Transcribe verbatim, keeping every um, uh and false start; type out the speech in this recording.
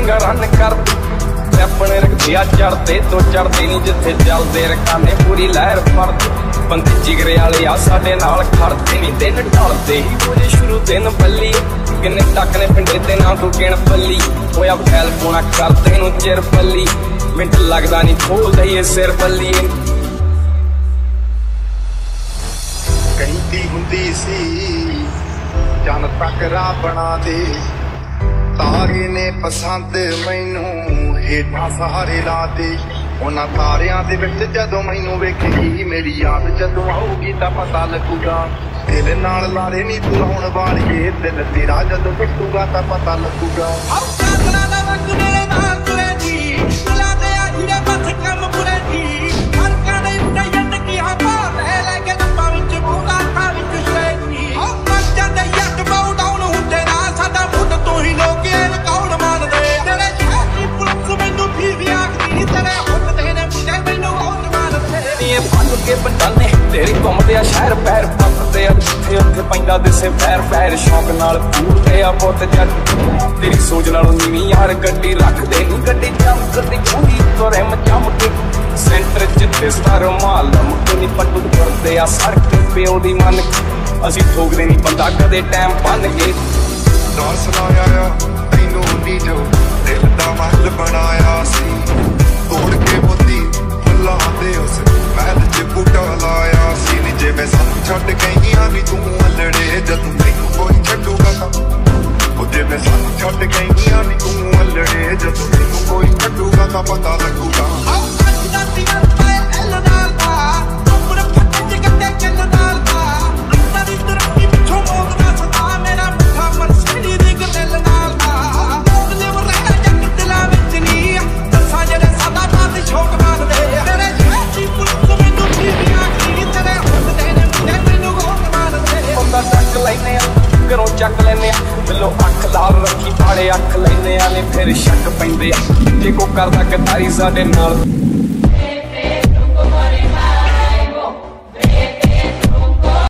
पंगा रन कर अपने रखदिया चढ़ते तो चढ़ते नहीं जिथे चलते रखाने पूरी लहर फड़ते बंदे जिगरे वाले आ साडे नाल खड़ते नहीं दिन ढलते ही मुझे शुरू दिन बल्ली किन्ने तक ने पिंडे ते ना तू गिण पल्ली होया फैल पोना करते नू चिर पल्ली मिंट लगदा नहीं खोल दईए सिर पल्ली कहती हुंदी सी जन तक राह बना दे तारे ने पसंद मैनू हेठा सहारे ला दे उन्हां तारियां दे विच जदों मैनू वेखेगी मेरी याद जदों आऊगी तां पता लगूगा दिल नाल लारे नी तू लाउण वालिए दिल तेरा जदों टुटूगा तां पता लगूगा के बंडाने तेरे घूमते आ शहर पैर पकते आ जिथे उत्थे पैंदा दिसे पैर पैर शौक नाल पूरते आ पुत जट तेरी सोच नालों नीवी यार गड्डी रखदे नी गड्डी चमकदी पूरी तोरे चमके सेंटर च दिसदा रुमाल मुक्के नी पट्टू करदे आ सड़क प्यो दी मन असीं ठोकदे नी बंदा कदे टाइम बन के नाल सुनाया तैनू नी जो दिल दा महल बनाया सी तोड़ के मोती फुल्लां दे उस महल च बूटा लाया सी नी जे मैं सानू छड्ड गईयां नी तू अल्लड़े जदों तैनू कोई छड्डूगा तां ओ जे मैं सानू छड्ड गईयां नी तू अल्लड़े जदों तैनू कोई छड्डूगा तां पता लगूगा घरों चक लैने बिलो अख लाल रखी पाड़े अख लैने आने फिर शक पैंदे जे को करदा गद्दारी साडे नाल।